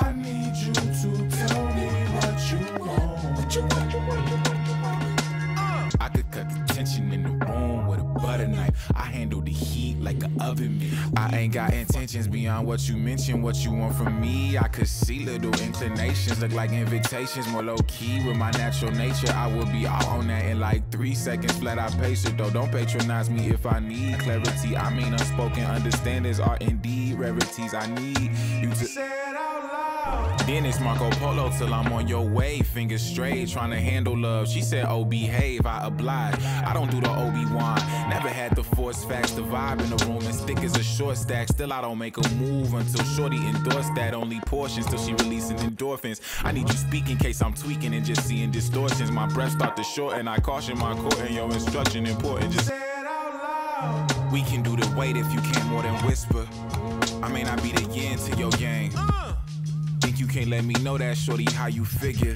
I need you to tell me what you want. What you want, you want, you want, you want. I could cut the tension in the room with a butter knife. I handle the heat like an oven mitt. I ain't got intentions beyond what you mentioned. What you want from me, I could see little inclinations. Look like invitations, more low-key with my natural nature. I will be all on that in like 3 seconds flat. I pace it though, don't patronize me if I need clarity. I mean unspoken understandings are indeed rarities. I need you to say it out loud. Then it's Marco Polo till I'm on your way. Fingers straight, trying to handle love. She said, oh, behave, I oblige. I don't do the Obi-Wan. Never had the force facts, the vibe in the room as thick as a short stack. Still I don't make a move until shorty endorse that. Only portions till she releasing endorphins. I need you speak in case I'm tweaking and just seeing distortions. My breath start to shorten, I caution my court and your instruction important. Just say it out loud. We can do the wait if you can't more than whisper. I may not be the yin to your yang. Think you can't let me know that, shorty, how you figure.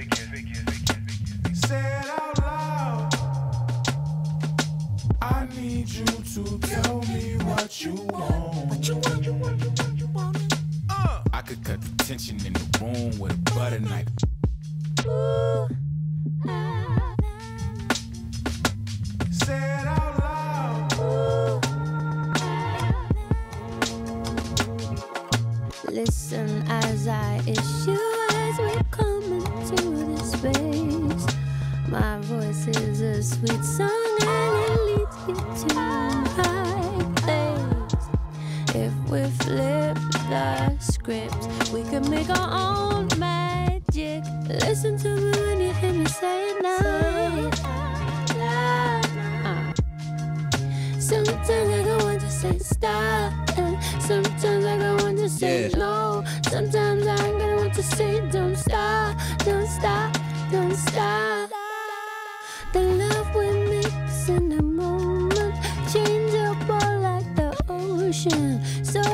Say it out loud. I need you to tell me what you want. What you want, you want, you want, you want. I could cut the tension in the room with a butter knife. Say it out loud. Listen as I issue as we come into this space. My voice is a sweet song and it leads you to my place. If we flip the script, we can make our own magic. Listen to me when you hear me say it now. Sometimes I don't want to say stop, and sometimes I don't want to say no. Sometimes I ain't gonna want to say don't stop, don't stop, don't stop. The love we mix in the moment, changeable like the ocean. So